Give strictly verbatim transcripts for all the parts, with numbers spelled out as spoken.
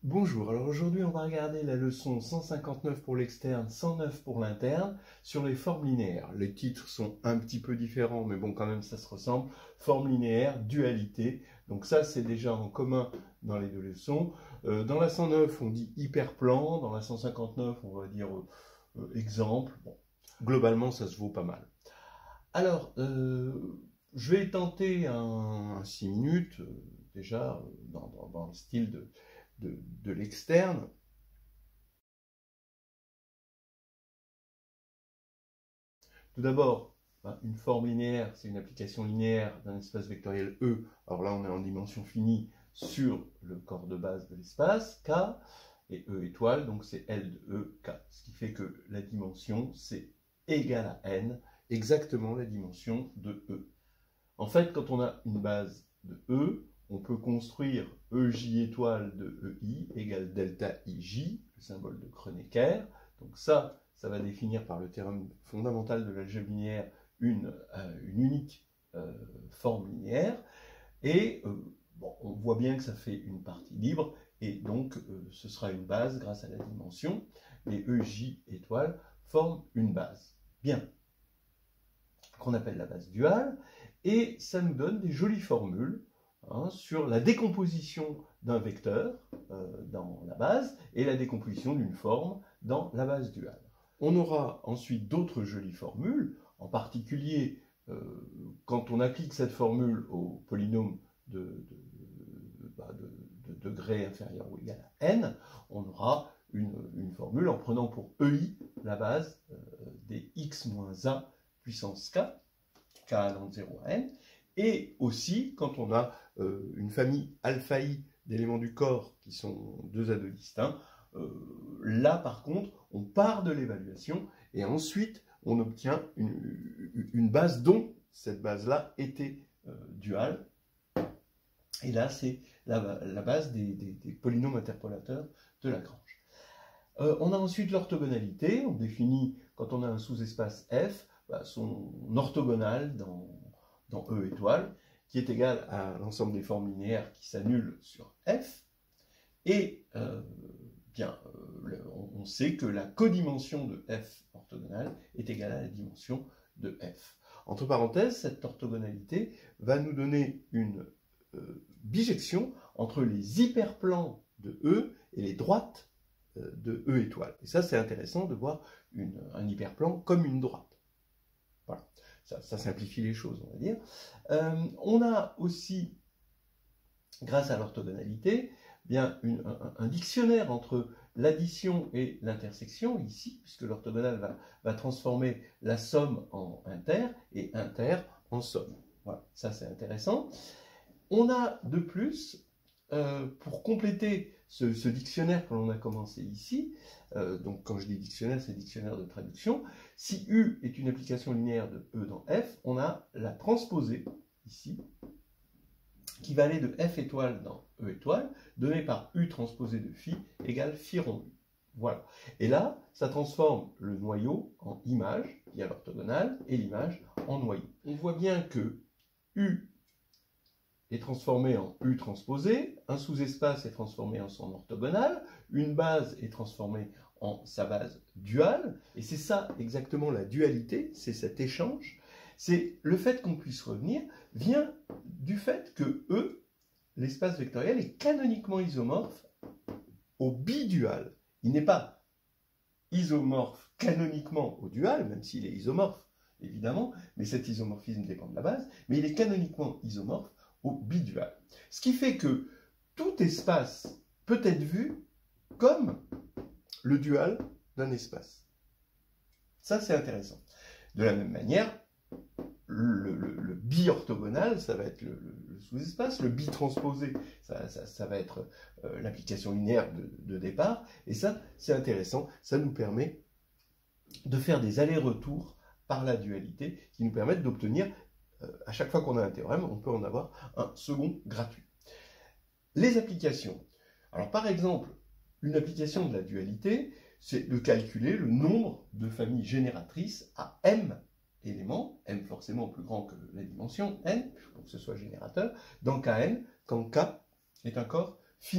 Bonjour, alors aujourd'hui on va regarder la leçon cent cinquante-neuf pour l'externe, cent neuf pour l'interne, sur les formes linéaires. Les titres sont un petit peu différents, mais bon quand même ça se ressemble. Forme linéaire, dualité, donc ça c'est déjà en commun dans les deux leçons. Euh, dans la cent neuf on dit hyperplan, dans la cent cinquante-neuf on va dire euh, euh, exemple. Bon, globalement ça se vaut pas mal. Alors, euh, je vais tenter un, un six minutes, euh, déjà dans, dans, dans le style de... de, de l'externe. Tout d'abord, une forme linéaire, c'est une application linéaire d'un espace vectoriel E. Alors là, on est en dimension finie sur le corps de base de l'espace, K, et E étoile, donc c'est L de E, K. Ce qui fait que la dimension, c'est égal à N, exactement la dimension de E. En fait, quand on a une base de E, on peut construire E J étoile de E I égale delta I J, le symbole de Kronecker. Donc ça, ça va définir par le théorème fondamental de l'algèbre linéaire une, euh, une unique euh, forme linéaire. Et euh, bon, on voit bien que ça fait une partie libre, et donc euh, ce sera une base grâce à la dimension. Et E J étoile forme une base. Bien. Qu'on appelle la base duale. Et ça nous donne des jolies formules hein, sur la décomposition d'un vecteur euh, dans la base et la décomposition d'une forme dans la base duale. On aura ensuite d'autres jolies formules, en particulier euh, quand on applique cette formule au polynôme de, de, bah, de, de degré inférieur ou égal à n, on aura une, une formule en prenant pour E I la base euh, des x moins un puissance k, k allant de zéro à n, et aussi quand on a euh, une famille alpha i d'éléments du corps qui sont deux à deux distincts, euh, là par contre on part de l'évaluation et ensuite on obtient une, une base dont cette base-là était euh, duale, et là c'est la, la base des, des, des polynômes interpolateurs de Lagrange. Euh, on a ensuite l'orthogonalité, on définit quand on a un sous-espace F, bah, son orthogonale dans, dans E étoile, qui est égal à l'ensemble des formes linéaires qui s'annulent sur F. Et euh, bien, euh, le, on, on sait que la codimension de F orthogonale est égale à la dimension de F. Entre parenthèses, cette orthogonalité va nous donner une euh, bijection entre les hyperplans de E et les droites euh, de E étoile. Et ça, c'est intéressant de voir une, un hyperplan comme une droite. Voilà, ça, ça simplifie les choses, on va dire. Euh, on a aussi, grâce à l'orthogonalité, bien une, un, un dictionnaire entre l'addition et l'intersection, ici, puisque l'orthogonale va, va transformer la somme en inter et inter en somme. Voilà, ça c'est intéressant. On a de plus, euh, pour compléter ce, ce dictionnaire que l'on a commencé ici, euh, donc quand je dis dictionnaire, c'est dictionnaire de traduction, si U est une application linéaire de E dans F, on a la transposée, ici, qui va aller de F étoile dans E étoile, donnée par U transposée de phi égale phi rond U. Voilà. Et là, ça transforme le noyau en image, qui est l'orthogonale, et l'image en noyau. On voit bien que U est transformé en U transposé, un sous-espace est transformé en son orthogonale, une base est transformée en sa base duale, et c'est ça exactement la dualité, c'est cet échange, c'est le fait qu'on puisse revenir, vient du fait que E, l'espace vectoriel, est canoniquement isomorphe au bidual. Il n'est pas isomorphe canoniquement au dual, même s'il est isomorphe, évidemment, mais cet isomorphisme dépend de la base, mais il est canoniquement isomorphe au bidual. Ce qui fait que tout espace peut être vu comme le dual d'un espace. Ça, c'est intéressant. De la même manière, le, le, le bi-orthogonal, ça va être le, le, le sous-espace, le bi-transposé, ça, ça, ça va être euh, l'application linéaire de, de départ, et ça, c'est intéressant, ça nous permet de faire des allers-retours par la dualité, qui nous permettent d'obtenir à chaque fois qu'on a un théorème, on peut en avoir un second gratuit. Les applications. Alors par exemple, une application de la dualité, c'est de calculer le nombre de familles génératrices à m éléments, m forcément plus grand que la dimension n, pour que ce soit générateur, dans Kn, quand K est un corps fini.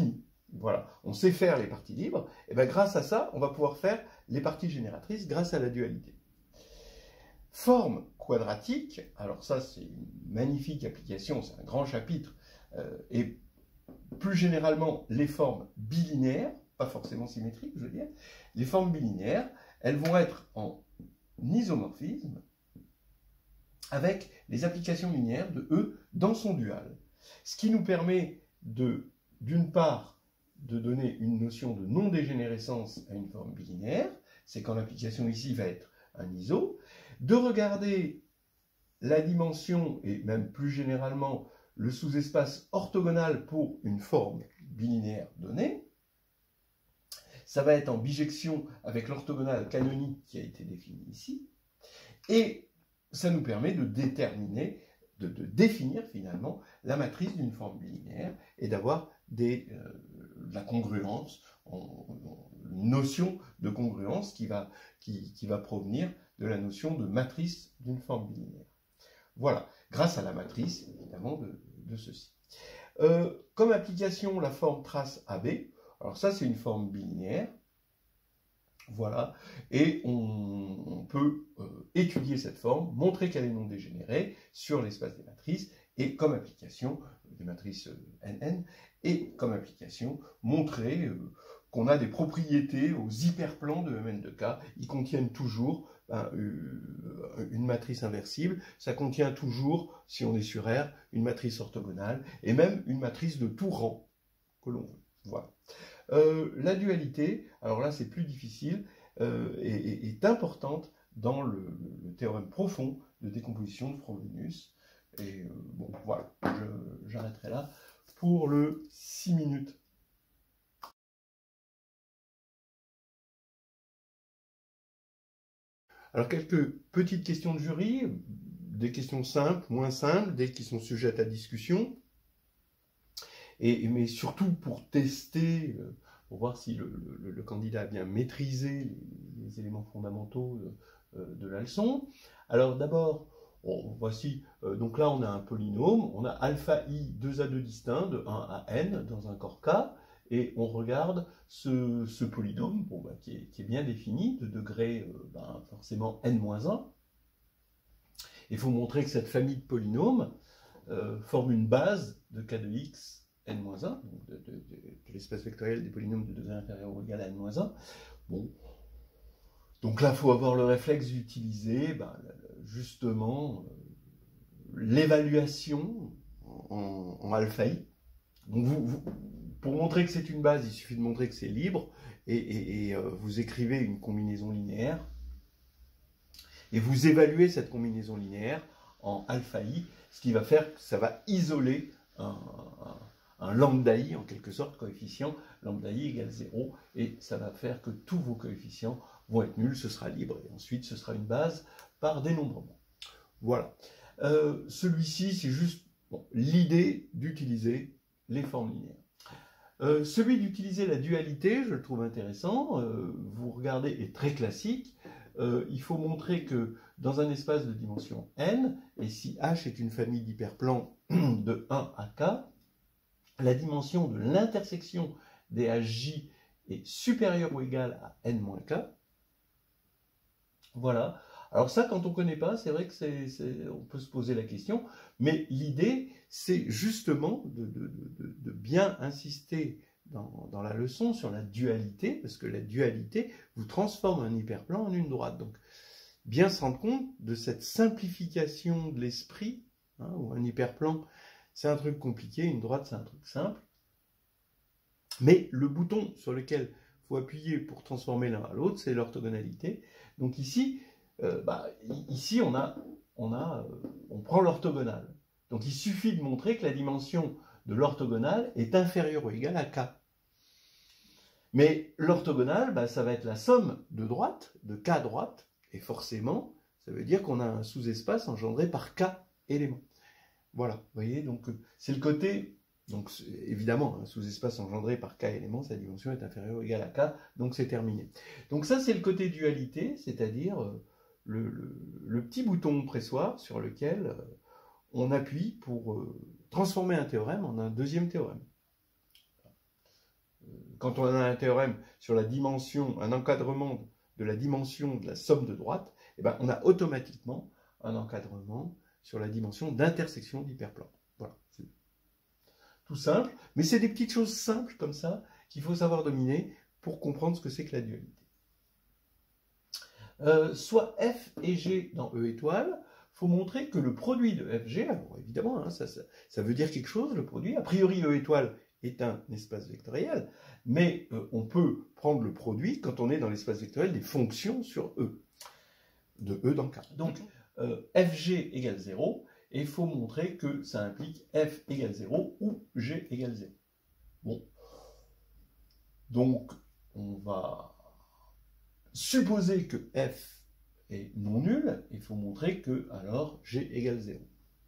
voilà, on sait faire les parties libres, et bien grâce à ça, on va pouvoir faire les parties génératrices grâce à la dualité. Forme quadratique, alors ça c'est une magnifique application, c'est un grand chapitre, euh, et plus généralement les formes bilinéaires, pas forcément symétriques je veux dire, les formes bilinéaires, elles vont être en isomorphisme avec les applications linéaires de E dans son dual. Ce qui nous permet de, d'une part, de donner une notion de non-dégénérescence à une forme bilinéaire, c'est quand l'application ici va être un iso, de regarder la dimension, et même plus généralement le sous-espace orthogonal pour une forme bilinéaire donnée. Ça va être en bijection avec l'orthogonale canonique qui a été définie ici. Et ça nous permet de déterminer, de, de définir finalement la matrice d'une forme bilinéaire et d'avoir des, euh, de la congruence, en, en, une notion de congruence qui va, qui, qui va provenir de la notion de matrice d'une forme bilinéaire. Voilà, grâce à la matrice, évidemment, de, de ceci. Euh, comme application, la forme trace A B. Alors ça, c'est une forme bilinéaire. Voilà, et on, on peut euh, étudier cette forme, montrer qu'elle est non dégénérée sur l'espace des matrices, et comme application, des matrices euh, N N, et comme application, montrer euh, qu'on a des propriétés aux hyperplans de M N de K. Ils contiennent toujours ben, euh, une matrice inversible, ça contient toujours, si on est sur R, une matrice orthogonale, et même une matrice de tout rang que l'on veut. Voilà. Euh, la dualité, alors là c'est plus difficile, euh, est, est importante dans le, le théorème profond de décomposition de Frobenius. Et euh, bon, voilà, j'arrêterai là pour le six minutes. Alors quelques petites questions de jury, des questions simples, moins simples, des qui sont sujettes à discussion. Et, mais surtout pour tester, euh, pour voir si le, le, le candidat a bien maîtrisé les, les éléments fondamentaux de, euh, de la leçon. Alors d'abord, bon, voici, euh, donc là on a un polynôme, on a alpha i deux à deux distincts de un à n dans un corps K, et on regarde ce, ce polynôme bon, bah, qui, est, qui est bien défini, de degré euh, bah, forcément n moins un. Il faut montrer que cette famille de polynômes euh, forme une base de K de x n moins un, donc de, de, de, de l'espace vectoriel des polynômes de degré inférieur ou égal à n moins un. Bon. Donc là, il faut avoir le réflexe d'utiliser ben, justement euh, l'évaluation en, en alpha i. Donc vous, vous, pour montrer que c'est une base, il suffit de montrer que c'est libre, et, et, et euh, vous écrivez une combinaison linéaire, et vous évaluez cette combinaison linéaire en alpha i, ce qui va faire que ça va isoler un, un un lambda i, en quelque sorte, coefficient, lambda i égale zéro, et ça va faire que tous vos coefficients vont être nuls, ce sera libre, et ensuite ce sera une base par dénombrement. Voilà. Euh, Celui-ci, c'est juste bon, l'idée d'utiliser les formes linéaires. Euh, celui d'utiliser la dualité, je le trouve intéressant, euh, vous regardez, est très classique. Euh, il faut montrer que dans un espace de dimension n, et si H est une famille d'hyperplans de un à K, la dimension de l'intersection des H J est supérieure ou égale à n moins K. Voilà. Alors ça, quand on ne connaît pas, c'est vrai que c'est, c'est, on peut se poser la question, mais l'idée, c'est justement de, de, de, de bien insister dans, dans la leçon sur la dualité, parce que la dualité vous transforme un hyperplan en une droite. Donc, bien se rendre compte de cette simplification de l'esprit, hein, où un hyperplan, c'est un truc compliqué, une droite, c'est un truc simple. Mais le bouton sur lequel il faut appuyer pour transformer l'un à l'autre, c'est l'orthogonalité. Donc ici, euh, bah, ici on, a, on, a, euh, on prend l'orthogonale. Donc il suffit de montrer que la dimension de l'orthogonale est inférieure ou égale à K. Mais l'orthogonale, bah, ça va être la somme de droites, de K droite, et forcément, ça veut dire qu'on a un sous-espace engendré par K éléments. Voilà, vous voyez, donc c'est le côté, donc évidemment, un sous-espace engendré par K éléments, sa dimension est inférieure ou égale à K, donc c'est terminé. Donc ça, c'est le côté dualité, c'est-à-dire le, le, le petit bouton pressoir sur lequel on appuie pour transformer un théorème en un deuxième théorème. quand on a un théorème sur la dimension, un encadrement de la dimension de la somme de droite, eh ben, on a automatiquement un encadrement sur la dimension d'intersection d'hyperplans. Voilà, c'est tout simple, mais c'est des petites choses simples comme ça qu'il faut savoir dominer pour comprendre ce que c'est que la dualité. Euh, soit F et G dans E étoile, il faut montrer que le produit de F G, alors évidemment, hein, ça, ça, ça veut dire quelque chose, le produit. A priori, E étoile est un espace vectoriel, mais euh, on peut prendre le produit quand on est dans l'espace vectoriel des fonctions sur E, de E dans K. Donc, euh, F G égale zéro, et il faut montrer que ça implique F égale zéro ou G égale zéro. Bon. Donc, on va supposer que F est non nul, il faut montrer que alors G égale zéro.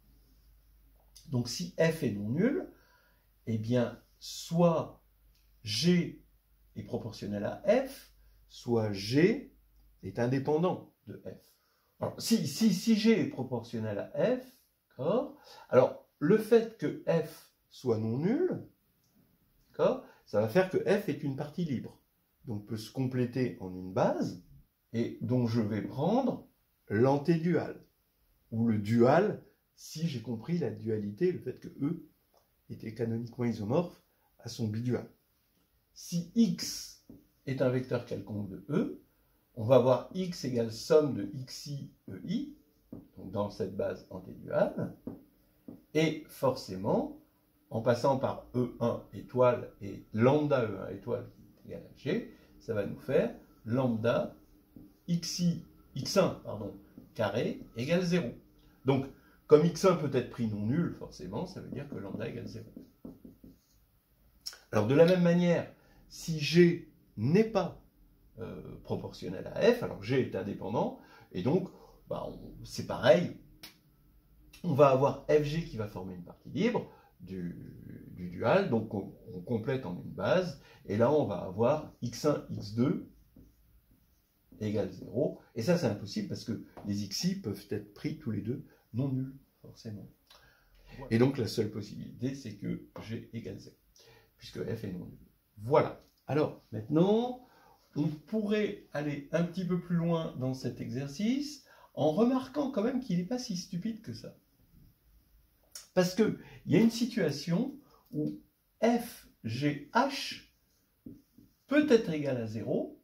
Donc si F est non nul, eh bien soit G est proportionnel à F, soit G est indépendant de F. Alors si, si, si G est proportionnel à F, d'accord, alors le fait que F soit non nul, d'accord, ça va faire que F est une partie libre. Donc peut se compléter en une base, et dont je vais prendre l'antédual, ou le dual, si j'ai compris la dualité, le fait que E était canoniquement isomorphe à son bidual. Si X est un vecteur quelconque de E, on va avoir X égale somme de xi ei, donc dans cette base antéduale, et forcément, en passant par E un étoile et lambda E un étoile qui est égal à G, ça va nous faire lambda xi, x un pardon, carré égale zéro. Donc, comme x un peut être pris non nul, forcément, ça veut dire que lambda égale zéro. Alors, de la même manière, si G n'est pas euh, proportionnel à F, alors G est indépendant, et donc, bah, c'est pareil, on va avoir F G qui va former une partie libre du, du dual, donc on, on complète en une base, et là on va avoir x un, x deux égale zéro, et ça c'est impossible parce que les xi peuvent être pris tous les deux non nuls, forcément. Et donc la seule possibilité c'est que G égale zéro, puisque F est non nul. Voilà. Alors maintenant, on pourrait aller un petit peu plus loin dans cet exercice en remarquant quand même qu'il n'est pas si stupide que ça. Parce qu'il y a une situation où F G H peut être égal à zéro.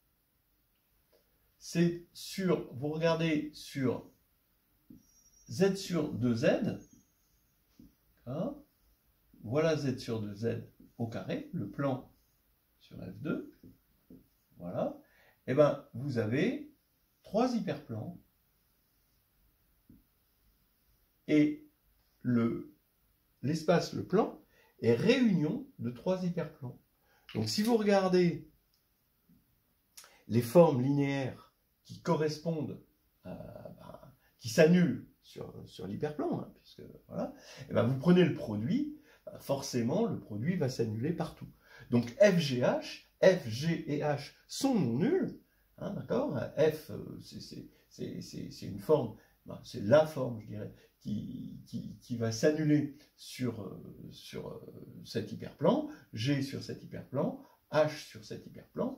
C'est sur, vous regardez sur Z sur deux Z, hein, voilà Z sur deux Z au carré, le plan sur F deux, voilà, et bien vous avez trois hyperplans, et l'espace, le, le plan, est réunion de trois hyperplans. Donc si vous regardez les formes linéaires qui correspondent, à, ben, qui s'annulent sur, sur l'hyperplan, hein, puisque voilà, et ben vous prenez le produit, ben forcément le produit va s'annuler partout. Donc F G H, F, G et H sont non nuls, hein, d'accord? F, c'est une forme, ben, c'est la forme, je dirais, qui, qui, qui va s'annuler sur, sur cet hyperplan, G sur cet hyperplan, H sur cet hyperplan.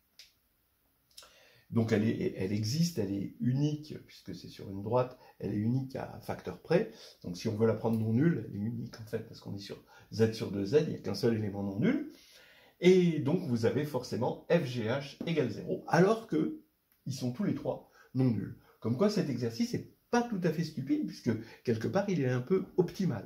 Donc elle, est, elle existe, elle est unique, puisque c'est sur une droite, elle est unique à facteur près. Donc si on veut la prendre non nulle, elle est unique en fait, parce qu'on est sur Z sur deux Z, il n'y a qu'un seul élément non nul. Et donc vous avez forcément F G H égale zéro, alors que ils sont tous les trois non nuls. Comme quoi cet exercice n'est pas tout à fait stupide, puisque quelque part il est un peu optimal.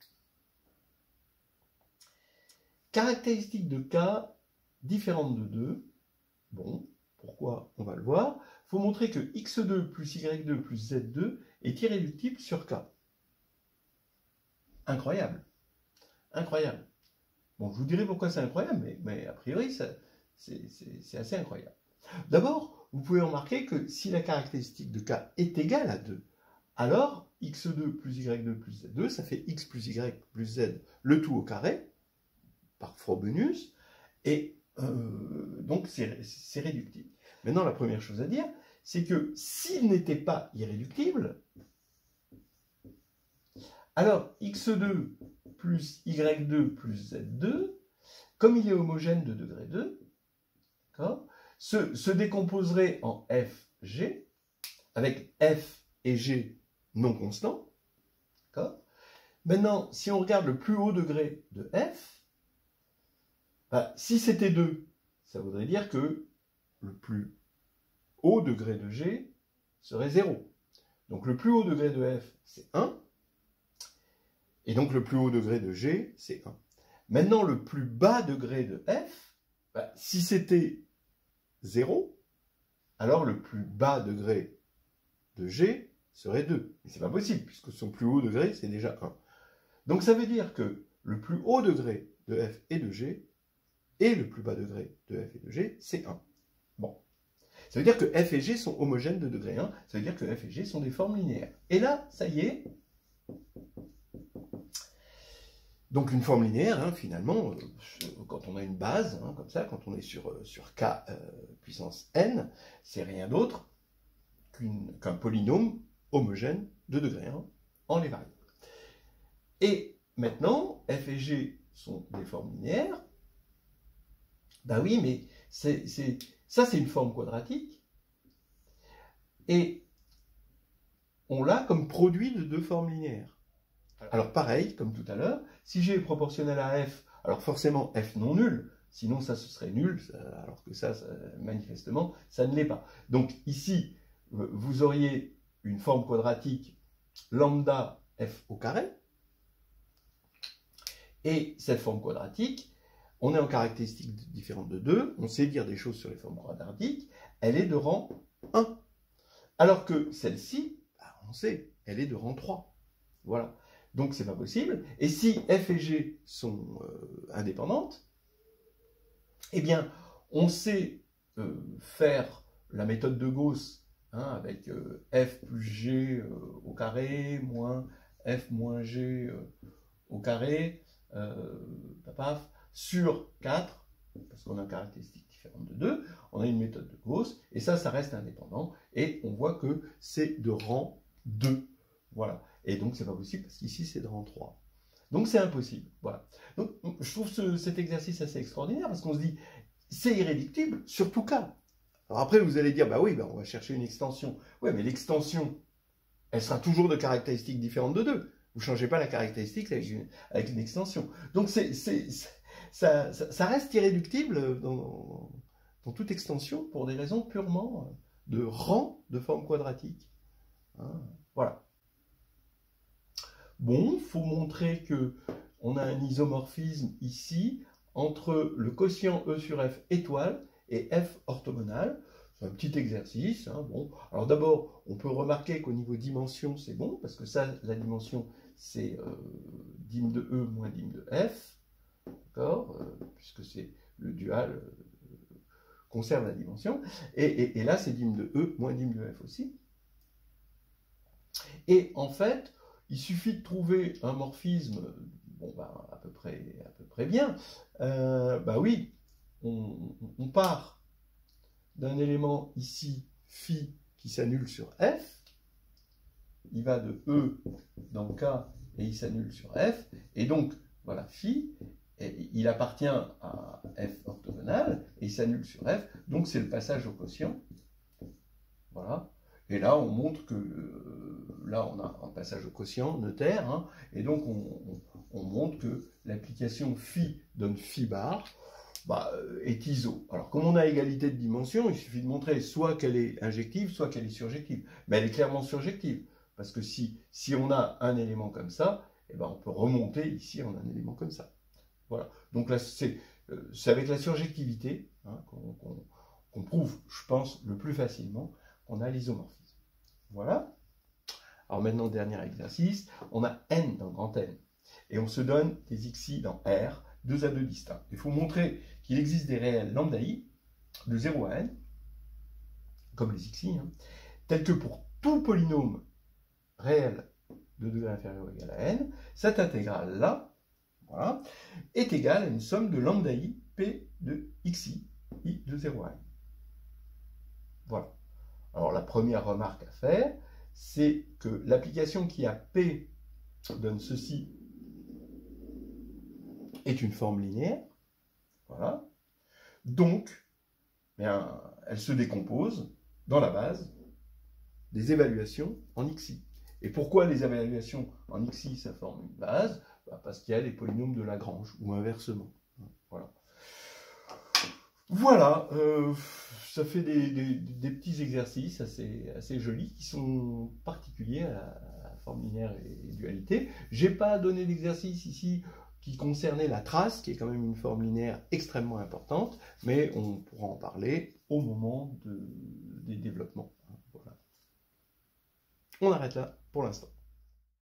Caractéristique de K différente de deux. Bon, pourquoi? On va le voir. Il faut montrer que x deux plus y deux plus z deux est irréductible sur K. Incroyable. Incroyable. Bon, je vous dirai pourquoi c'est incroyable, mais, mais a priori, c'est assez incroyable. D'abord, vous pouvez remarquer que si la caractéristique de K est égale à deux, alors x deux plus y deux plus z deux, ça fait x plus y plus z, le tout au carré, par Frobenius, et euh, donc c'est réductible. Maintenant, la première chose à dire, c'est que s'il n'était pas irréductible, alors x deux plus y deux plus z deux, comme il est homogène de degré deux, se, se décomposerait en F, G, avec F et G non constants. Maintenant, si on regarde le plus haut degré de F, bah, si c'était deux, ça voudrait dire que le plus haut degré de G serait zéro. Donc le plus haut degré de F, c'est un. Et donc le plus haut degré de G, c'est un. Maintenant, le plus bas degré de F, bah, si c'était zéro, alors le plus bas degré de G serait deux. Mais ce n'est pas possible, puisque son plus haut degré, c'est déjà un. Donc ça veut dire que le plus haut degré de F et de G, et le plus bas degré de F et de G, c'est un. Bon. Ça veut dire que F et G sont homogènes de degré un, ça veut dire que F et G sont des formes linéaires. Et là, ça y est. Donc une forme linéaire, hein, finalement, euh, quand on a une base, hein, comme ça, quand on est sur, euh, sur K euh, puissance n, c'est rien d'autre qu'un qu'un polynôme homogène de degré un en les variables. Et maintenant, F et G sont des formes linéaires. Ben oui, mais c'est, c'est, ça c'est une forme quadratique. Et on l'a comme produit de deux formes linéaires. Alors pareil, comme tout à l'heure, si G est proportionnel à F, alors forcément F non nul, sinon ça ce serait nul, alors que ça, ça manifestement, ça ne l'est pas. Donc ici, vous auriez une forme quadratique lambda F au carré, et cette forme quadratique, on est en caractéristique différente de deux, on sait dire des choses sur les formes quadratiques, elle est de rang un. Alors que celle-ci, on sait, elle est de rang trois. Voilà. Donc c'est pas possible. Et si F et G sont euh, indépendantes, eh bien, on sait euh, faire la méthode de Gauss, hein, avec euh, F plus G euh, au carré, moins F moins G euh, au carré, euh, paf, sur quatre, parce qu'on a une caractéristique différente de deux, on a une méthode de Gauss, et ça, ça reste indépendant, et on voit que c'est de rang deux. Voilà. Et donc, c'est pas possible, parce qu'ici, c'est de rang trois. Donc, c'est impossible. Voilà. Donc, je trouve ce, cet exercice assez extraordinaire, parce qu'on se dit, c'est irréductible, sur tout cas. Alors après, vous allez dire, bah oui, bah on va chercher une extension. Oui, mais l'extension, elle sera toujours de caractéristiques différentes de deux. Vous ne changez pas la caractéristique avec une, avec une extension. Donc, c'est, c'est, ça, ça, ça reste irréductible dans, dans toute extension pour des raisons purement de rang de forme quadratique. Hein, voilà. Bon, il faut montrer qu'on a un isomorphisme ici entre le quotient E sur F étoile et F orthogonal. C'est un petit exercice. Hein, bon. Alors d'abord, on peut remarquer qu'au niveau dimension, c'est bon, parce que ça, la dimension, c'est euh, dim de E moins dim de F, d'accord, euh, puisque c'est le dual euh, conserve la dimension. Et, et, et là, c'est dim de E moins dim de F aussi. Et en fait, il suffit de trouver un morphisme, bon, bah, à peu près, à peu près bien. Euh, bah oui, on, on part d'un élément ici, phi, qui s'annule sur F. Il va de E dans K et il s'annule sur F. Et donc, voilà, phi, et il appartient à F orthogonal et il s'annule sur F. Donc, c'est le passage au quotient. Voilà. Et là, on montre que, euh, là, on a un passage au quotient notaire, hein, et donc on, on, on montre que l'application phi donne phi bar, bah, est iso. Alors, comme on a égalité de dimension, il suffit de montrer soit qu'elle est injective, soit qu'elle est surjective. Mais elle est clairement surjective, parce que si, si on a un élément comme ça, eh ben, on peut remonter ici en un élément comme ça. Voilà. Donc là, c'est euh, avec la surjectivité hein, qu'on qu'on, qu'on prouve, je pense, le plus facilement qu'on a l'isomorphisme. Voilà. Alors maintenant, dernier exercice, on a n dans grand N. Et on se donne des xi dans R, deux à deux distincts. Il faut montrer qu'il existe des réels lambda i, de zéro à n, comme les xi, hein, tels que pour tout polynôme réel de degré inférieur ou égal à n, cette intégrale-là, voilà, est égale à une somme de lambda i, p de xi, i de zéro à n. Voilà. Alors la première remarque à faire, c'est que l'application qui a P donne ceci est une forme linéaire. Voilà. Donc, bien, elle se décompose dans la base des évaluations en X I. Et pourquoi les évaluations en X I, ça forme une base? Bah parce qu'il y a les polynômes de Lagrange, ou inversement. Voilà. Voilà, euh, ça fait des, des, des petits exercices assez, assez jolis qui sont particuliers à la, à la forme linéaire et, et dualité. Je n'ai pas donné d'exercice ici qui concernait la trace, qui est quand même une forme linéaire extrêmement importante, mais on pourra en parler au moment de, des développements. Voilà. On arrête là pour l'instant.